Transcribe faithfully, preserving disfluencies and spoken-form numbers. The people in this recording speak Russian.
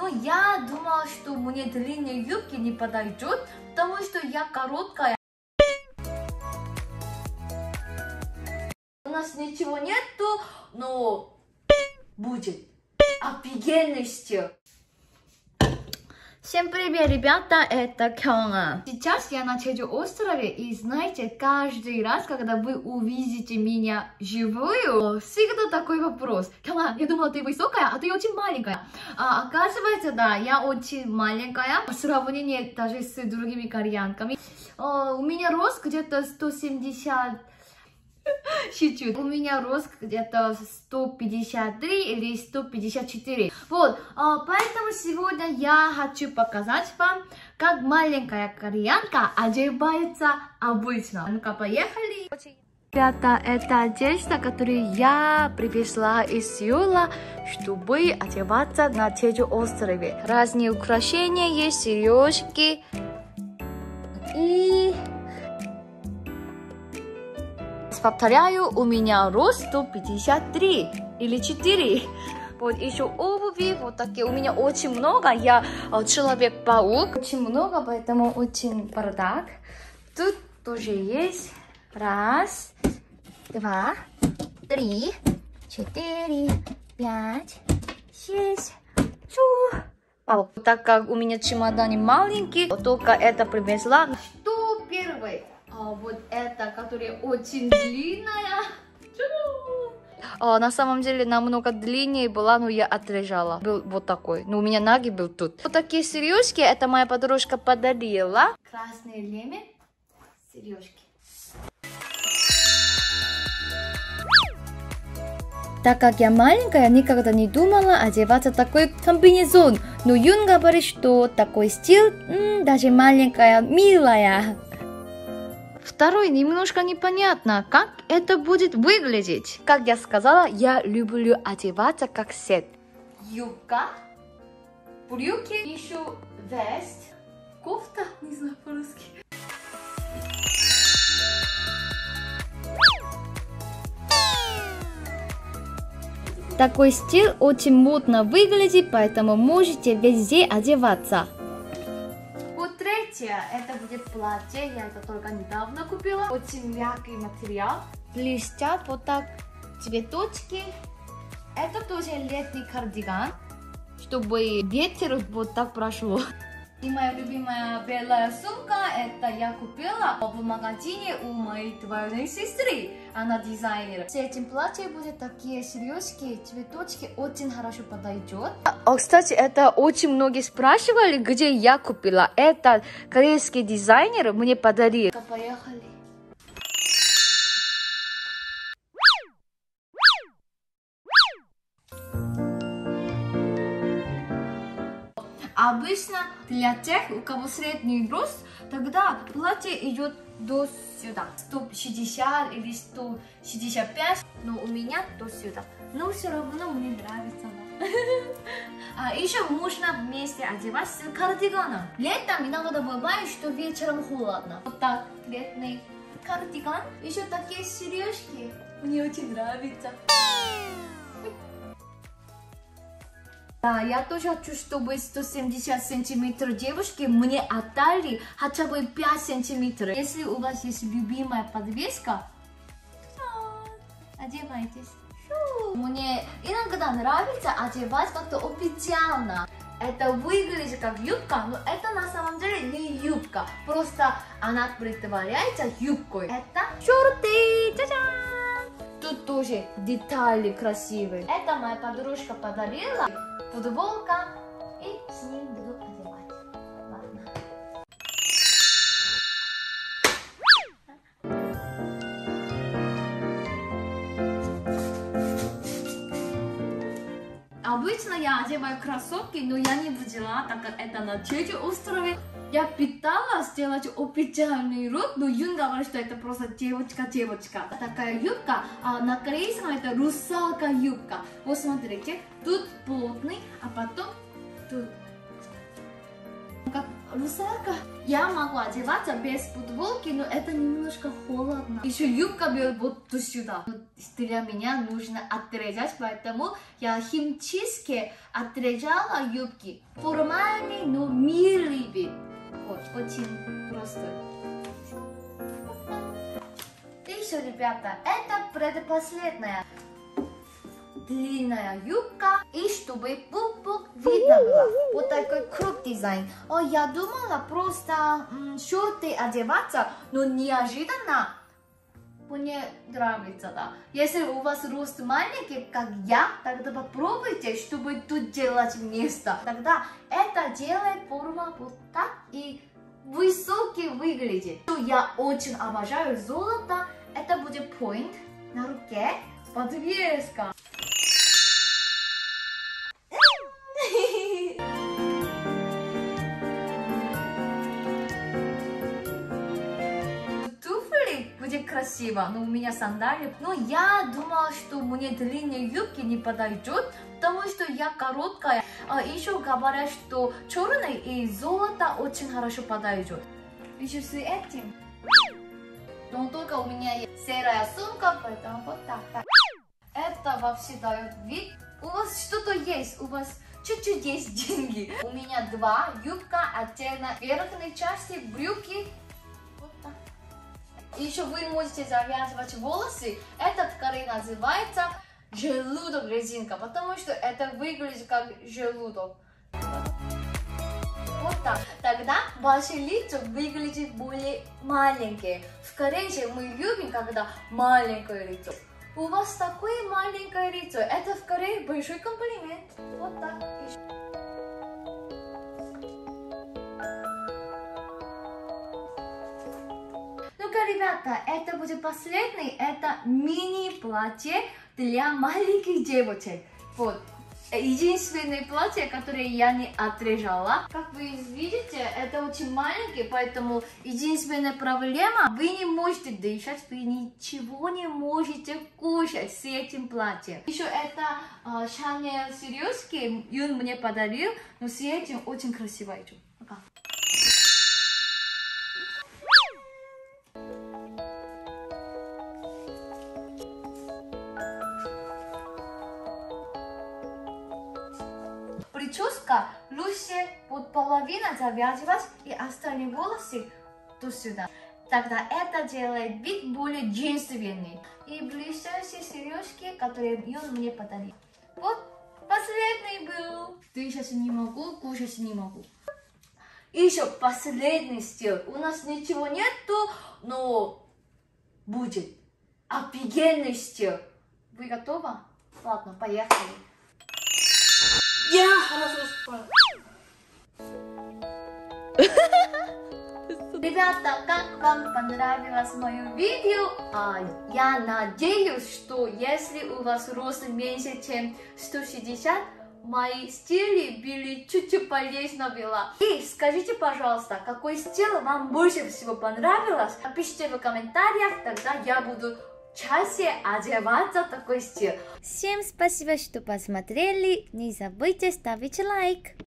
Но я думала, что мне длинные юбки не подойдет, потому что я короткая. У нас ничего нету, но будет офигенный стиль. Всем привет, ребята, это Кёнга. Сейчас я на Чеджу острове, и знаете, каждый раз, когда вы увидите меня живую, всегда такой вопрос. Кёнга, я думала, ты высокая, а ты очень маленькая. А, оказывается, да, я очень маленькая, по сравнению даже с другими кореянками. А, у меня рост где-то сто семьдесят... Чуть-чуть. У меня рост где-то сто пятьдесят три или сто пятьдесят четыре. Вот, а, поэтому сегодня я хочу показать вам, как маленькая кореянка одевается обычно. Ну-ка, поехали! Ребята, это одежда, которую я привезла из Сеула, чтобы одеваться на Чеджу острове. Разные украшения есть, сережки и... Повторяю, у меня рост сто пятьдесят три или четыре. Вот еще обуви, вот такие у меня очень много. Я человек-паук, очень много, поэтому очень бардак. Тут тоже есть. Раз, два, три, четыре, пять, шесть, семь. А, так как у меня чемодан маленький, только это привезла. Что первое? А, вот это, которая очень длинная. А, на самом деле намного длиннее была, но я отрежала. Был вот такой. Но у меня ноги был тут. Вот такие сережки, это моя подружка подарила. Красный лемет, сережки. Так как я маленькая, никогда не думала одеваться такой комбинезон. Но Юн говорит, что такой стиль, м, даже маленькая, милая. Второй немножко непонятно, как это будет выглядеть. Как я сказала, я люблю одеваться как сет. Юбка, брюки, еще вест, кофта, не знаю по-русски. Такой стиль очень модно выглядит, поэтому можете везде одеваться. Третье, это будет платье, я это только недавно купила. Очень мягкий материал. Блестят вот так цветочки. Это тоже летний кардиган, чтобы ветер вот так прошло. И моя любимая белая сумка, это я купила в магазине у моей двоюродной сестры. Она дизайнер. С этим платьем будут такие сережки, цветочки, очень хорошо подойдет. А, кстати, это очень многие спрашивали, где я купила. Это корейский дизайнер мне подарил. Поехали. Обычно для тех, у кого средний рост, тогда платье идет до сюда. сто шестьдесят или сто шестьдесят пять, но у меня до сюда. Но все равно мне нравится. А еще можно вместе одевать с кардиганом. Летом иногда бывает, что вечером холодно. Вот так летний кардиган. Еще такие сережки. Мне очень нравится. Да, я тоже хочу, чтобы сто семьдесят сантиметров девушки мне отдали хотя бы пять сантиметров. Если у вас есть любимая подвеска, одевайтесь. Мне иногда нравится одевать как-то официально. Это выглядит как юбка, но это на самом деле не юбка. Просто она притворяется юбкой. Это шорты. Та-дам! Тут тоже детали красивые. Это моя подружка подарила. Футболка, и с ним буду одевать. Ладно. Обычно я одеваю кроссовки, но я не взяла, так как это на Чеджу острове. Я пыталась сделать официальный рук, но Юн говорит, что это просто девочка-девочка. Такая юбка, а на корейском это русалка юбка. Вот смотрите, тут плотный, а потом тут. Как Русалка. Я могу одеваться без футболки, но это немножко холодно. Еще юбка бьет вот сюда. Для меня нужно отрезать, поэтому я химчистки отрезала юбки. Формальный, но милый вид. Вот, очень просто. И еще, ребята, это предпоследняя длинная юбка, и чтобы пуп-пуп видно было. Вот такой круг дизайн. О, я думала просто м, шорты одеваться, но неожиданно мне нравится, да. Если у вас рост маленький, как я, тогда попробуйте, чтобы тут делать место. Тогда это делает форма вот так и высокий выглядит. Я очень обожаю золото. Это будет point на руке. Подвеска. Туфли будет красиво, но у меня сандали. Но я думала, что мне длинные юбки не подойдет, потому что я короткая. А еще говорят, что черный и золото очень хорошо подойдет. Еще с этим. Но только у меня есть серая сумка, поэтому вот так, так. Это вообще дает вид. У вас что-то есть, у вас чуть-чуть есть деньги. У меня два юбка, отдельно верхней части, брюки. Вот так. Еще вы можете завязывать волосы. Этот ткань называется желудок резинка, потому что это выглядит как желудок. Вот так. Тогда ваши лица выглядят более маленькие. В Корее мы любим, когда маленькое лицо. У вас такое маленькое лицо. Это в Корее большой комплимент. Вот так. Ну-ка, ребята, это будет последний. Это мини-платье для маленьких девочек. Вот. Единственное платье, которое я не отрезала. Как вы видите, это очень маленький, поэтому единственная проблема, вы не можете дышать, вы ничего не можете кушать с этим платьем. Еще это uh, Chanel сережки, Юн мне подарил, но с этим очень красиво идет. Пока. Прическа лучше под половину завязывать и остальные волосы до сюда. Тогда это делает вид более женственный. И блестящие сережки, которые он мне подарил. Вот последний был. Дышать не могу, кушать не могу. И еще последний стиль. У нас ничего нету, но будет офигенный стиль. Вы готовы? Ладно, поехали. Я хорошо спала. Ребята, как вам понравилось мое видео? А, я надеюсь, что если у вас рост меньше, чем сто шестьдесят, мои стили были чуть-чуть полезно было. И скажите, пожалуйста, какой стиль вам больше всего понравилось? Напишите в комментариях, тогда я буду чаще одеваться в такой стиль. Всем спасибо, что посмотрели. Не забудьте ставить лайк.